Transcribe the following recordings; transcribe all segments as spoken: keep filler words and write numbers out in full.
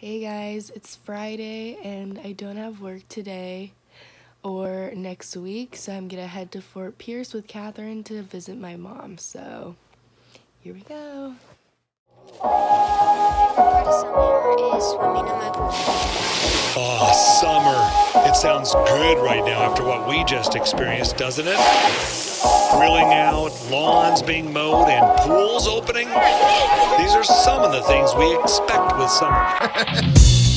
Hey guys, it's Friday and I don't have work today or next week, so I'm gonna head to Fort Pierce with Catherine to visit my mom. So here we go. Part of summer is swimming in my pool. Oh, summer. It sounds good right now after what we just experienced, doesn't it? Grilling out, lawns being mowed, and pools opening. These are some of the things we expect with summer.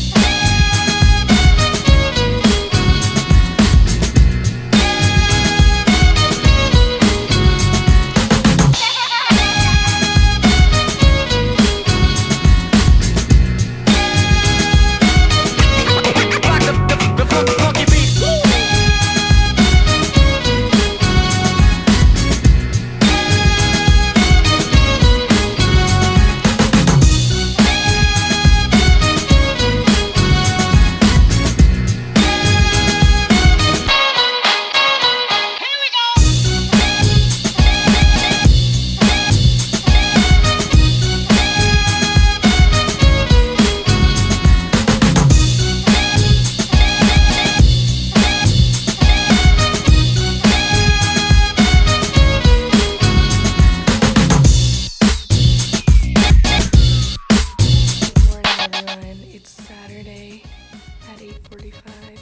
At eight forty-five,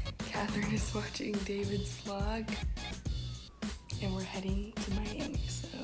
Catherine is watching David's vlog, and we're heading to Miami, so